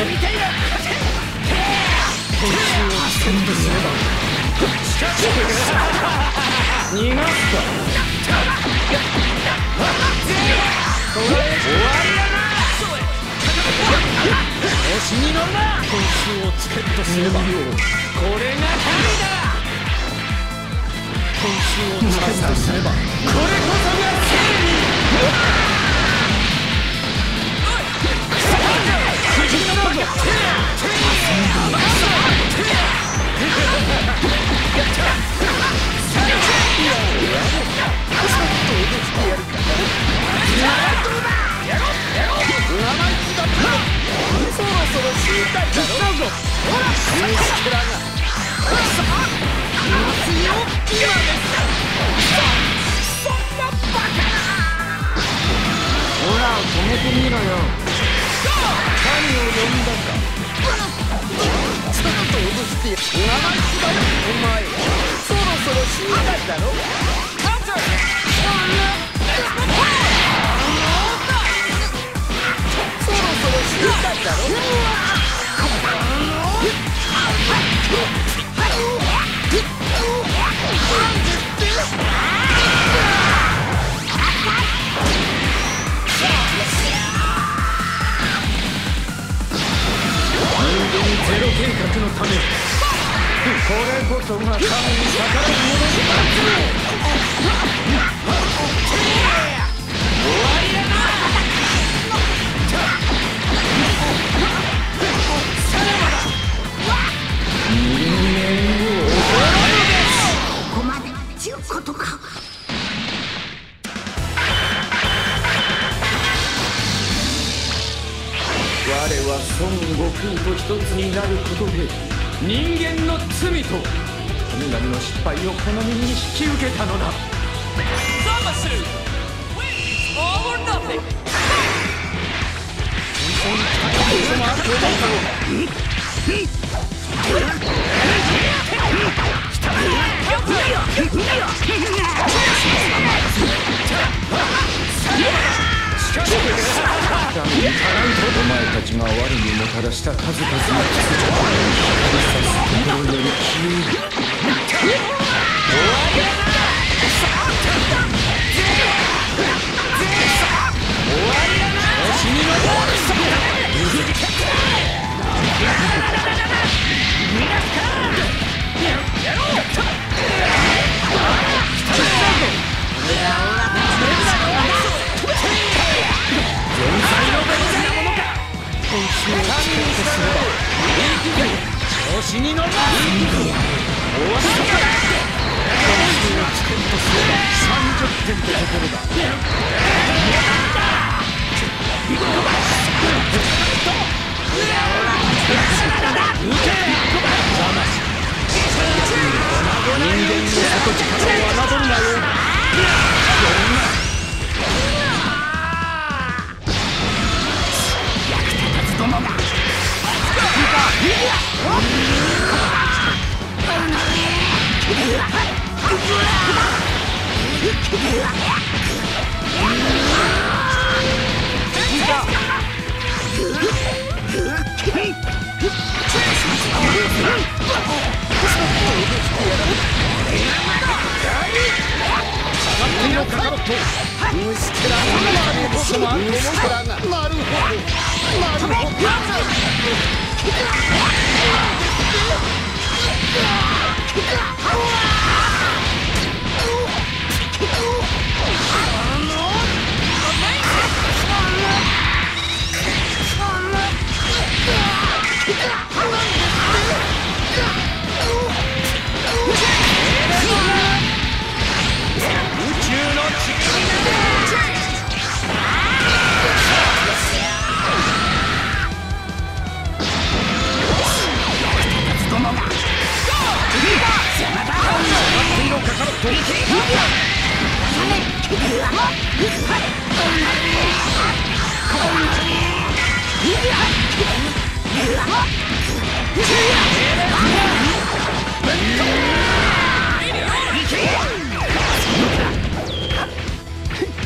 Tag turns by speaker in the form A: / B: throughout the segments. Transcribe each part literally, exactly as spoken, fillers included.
A: 逃がすか。これ終わりだな。調子に乗るな。今週をチケットすればこれが神だ。今週をチケットすればこれこそが正義。そろそろ死にたいだろ。ほら死らが今ですか。そんなバカな。ほら止めてみろよ。何を呼んだか。ちょっと脅してやる。生意気だよお前。そろそろ死にたいだろ。カウンター。そろそろ死にたいだろ。ゼロ計画のため、これこそが神に逆らうものになる。終わりやな。さらばだ。人間をここまでちゅうことか。我は孫悟空と一つになることで人間の罪と神々の失敗をこの身に引き受けたのだ。お前たちが我にもたらした数々の屈辱を指さす心より消える。終わりだな。終わりだな。死にのボールスト逃がすか。やろう。今週をチケットすれば調子に乗るな。終わったか。今週をチケットすればさんじゅってんってところだ。人間の底力を侮るなよ。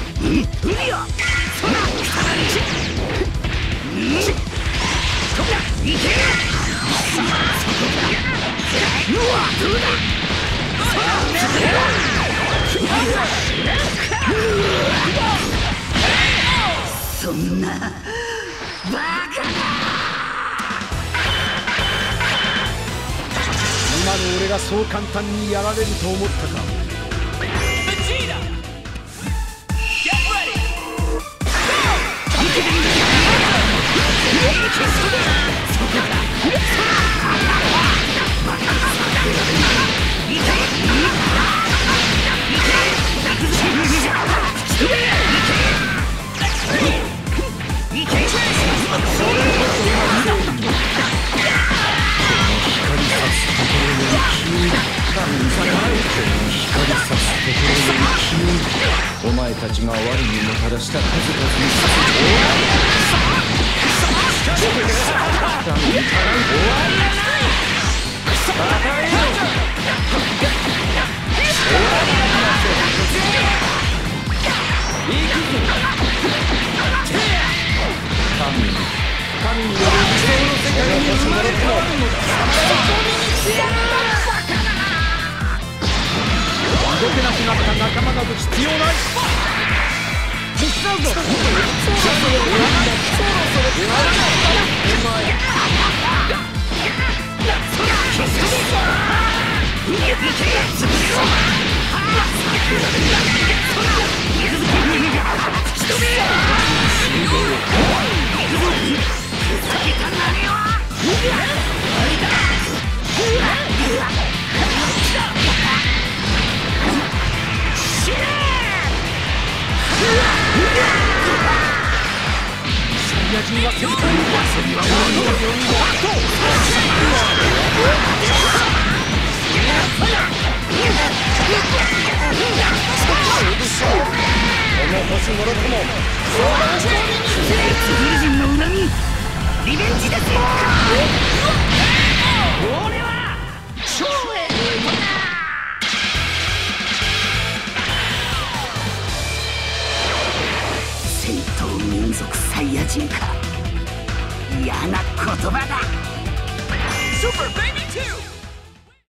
A: 海よ、そら、さらに、うん、
B: そんなバカな。
A: 今の俺がそう簡単にやられると思ったか。お前たちが我にもたらした数々にさせて終わり神による理想の世界に生まれ変わるのだ。動けなくなった仲間など必要ない。手伝うぞ。そろそろ終わりだ。そろそろ終わりだ。お前サイヤ人は世界に遊びは終わりのようにワットこの星もろとも
B: 友人の恨みリベンジですよ。俺は超エリートだ。戦闘民族サイヤ人か。嫌な言葉だ。スーパーベイビー